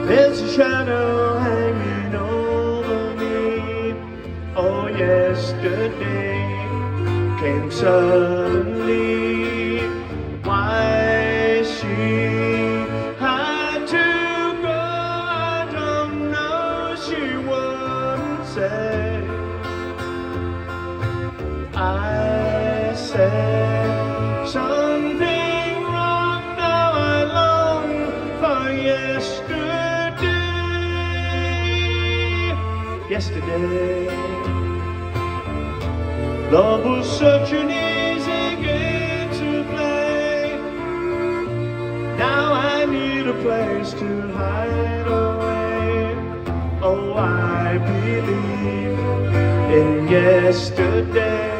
There's a shadow hanging over me. Oh, yesterday came suddenly. Why she had to go, I don't know. She wouldn't say. I said something wrong. Now I long for yesterday. Love was such an easy game to play. Now I need a place to hide away. Oh, I believe in yesterday.